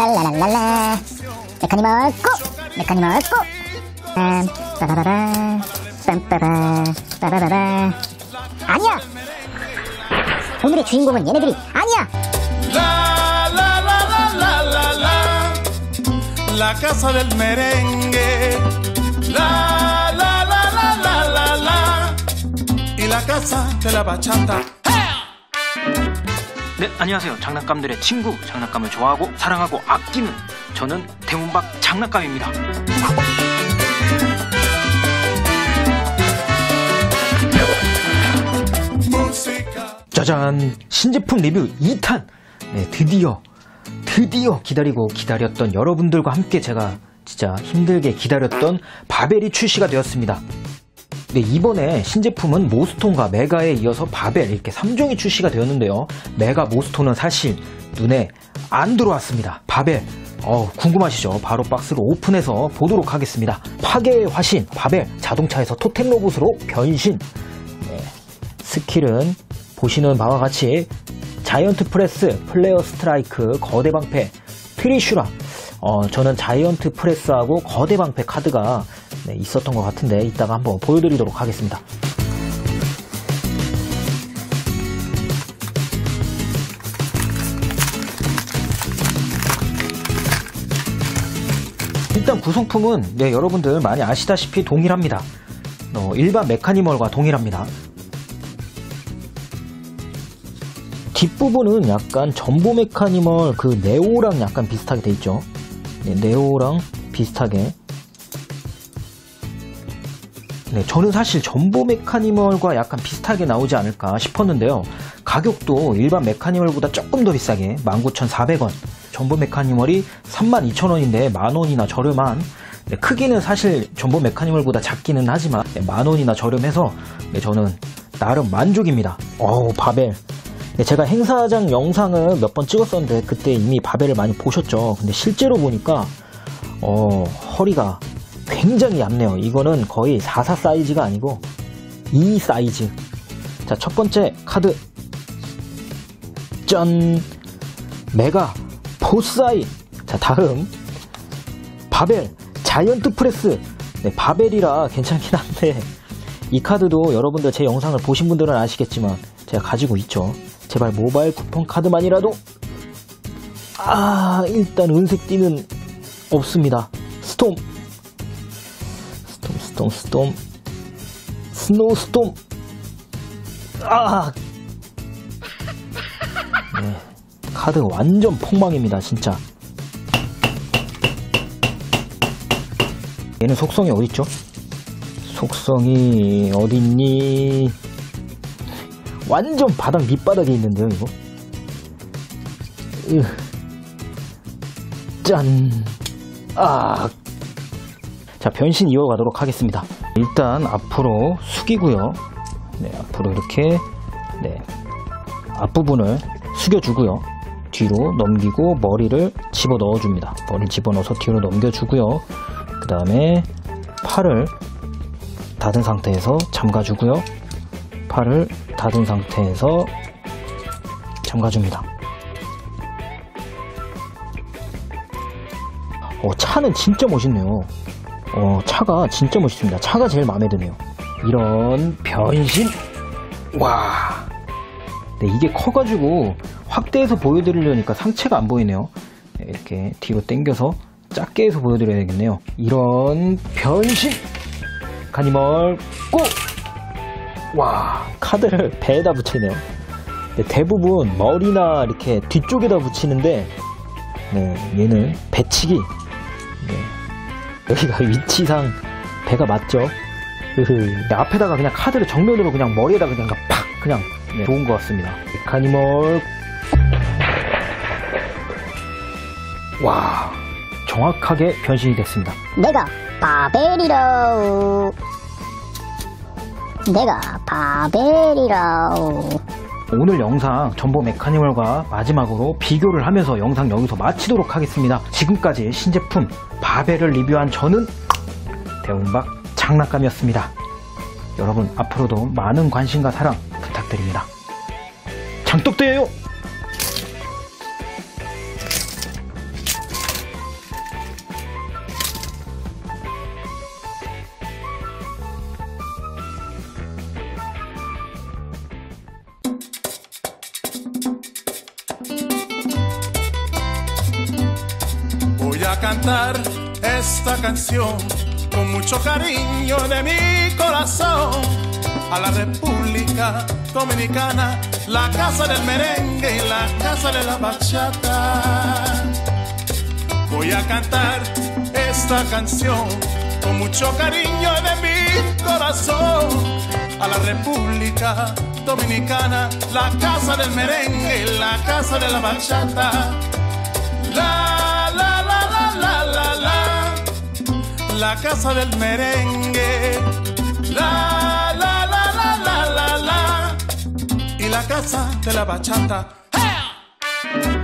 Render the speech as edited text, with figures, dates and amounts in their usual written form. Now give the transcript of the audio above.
랄랄랄랄라. 메카니멀 고! 메카니멀 고! 빠바바바 빰빠바 빠바바바. 아니야! 오늘의 주인공은 얘네들이 아니야! La casa del merengue, la la la la la la la, y la casa de la bachata. 네, 안녕하세요. 장난감들의 친구, 장난감을 좋아하고 사랑하고 아끼는 저는 대문박 장난감입니다. 짜잔! 신제품 리뷰 2탄! 네, 드디어 기다렸던 여러분들과 함께 제가 진짜 힘들게 기다렸던 바벨이 출시가 되었습니다. 네, 이번에 신제품은 모스톤과 메가에 이어서 바벨 이렇게 3종이 출시가 되었는데요. 메가 모스톤은 사실 눈에 안 들어왔습니다. 바벨 궁금하시죠? 바로 박스를 오픈해서 보도록 하겠습니다. 파괴의 화신 바벨 자동차에서 토템 로봇으로 변신. 네, 스킬은 보시는 바와 같이 자이언트 프레스, 플레어 스트라이크, 거대 방패, 트리슈라. 저는 자이언트 프레스하고 거대 방패 카드가 있었던 것 같은데 이따가 한번 보여드리도록 하겠습니다. 일단 구성품은 여러분들 많이 아시다시피 동일합니다. 일반 메카니멀과 동일합니다. 뒷부분은 약간 전보 메카니멀 그 네오랑 약간 비슷하게 돼 있죠. 네, 네오랑 비슷하게. 네, 저는 사실 전보 메카니멀과 약간 비슷하게 나오지 않을까 싶었는데요. 가격도 일반 메카니멀보다 조금 더 비싸게 19,400원. 전보 메카니멀이 32,000원인데 만원이나 저렴한. 네, 크기는 사실 전보 메카니멀보다 작기는 하지만 만원이나 저렴해서 저는 나름 만족입니다. 바벨. 네, 제가 행사장 영상을 몇 번 찍었었는데 그때 이미 바벨을 많이 보셨죠. 근데 실제로 보니까 허리가 굉장히 얇네요. 이거는 거의 44 사이즈가 아니고 2 사이즈. 자, 첫 번째 카드 짠! 메가 포사인. 자, 다음 바벨 자이언트 프레스. 네, 바벨이라 괜찮긴 한데 이 카드도 여러분들 제 영상을 보신 분들은 아시겠지만 제가 가지고 있죠. 제발 모바일 쿠폰 카드만이라도. 일단 은색 띠는 없습니다. 스톰 스노우 스톰. 네, 카드 완전 폭망입니다 진짜. 얘는 속성이 어딨죠? 속성이 어딨니? 완전 바닥 밑바닥에 있는데요 이거. 짠. 자, 변신 이어가도록 하겠습니다. 일단 앞으로 숙이고요. 네, 앞으로 이렇게 앞부분을 숙여주고요. 뒤로 넘기고 머리를 집어 넣어줍니다. 머리를 집어넣어서 뒤로 넘겨주고요. 그 다음에 팔을 닫은 상태에서 잠가주고요. 팔을 닫은 상태에서 잠가줍니다. 차는 진짜 멋있네요. 차가 진짜 멋있습니다. 차가 제일 마음에 드네요. 이런 변신. 와. 네, 이게 커가지고 확대해서 보여드리려니까 상체가 안 보이네요. 네, 이렇게 뒤로 당겨서 작게 해서 보여드려야겠네요. 이런 변신. 가니멀 고! 와, 카드를 배에다 붙이네요. 네, 대부분 머리나 이렇게 뒤쪽에다 붙이는데 얘는 배치기. 여기가 위치상 배가 맞죠? 앞에다가 그냥 카드를 정면으로 그냥 머리에다 그냥 팍 그냥 좋은 것 같습니다. 메카니멀. 와, 정확하게 변신이 됐습니다. 내가 바벨이라. 오늘 영상 전보 메카니멀과 마지막으로 비교를 하면서 영상 여기서 마치도록 하겠습니다. 지금까지 신제품 바벨을 리뷰한 저는 대문박 장난감이었습니다. 여러분 앞으로도 많은 관심과 사랑 부탁드립니다. 장떡대예요. a cantar esta canción con mucho cariño de mi corazón a la República Dominicana, la casa del merengue y la casa de la bachata. Voy a cantar esta canción con mucho cariño de mi corazón a la República Dominicana, la casa del merengue y la casa de la bachata. La, la, la, la, la, la, la, la casa del merengue. La, la, la, la, la, la, la, y la casa de la bachata. ¡Hey!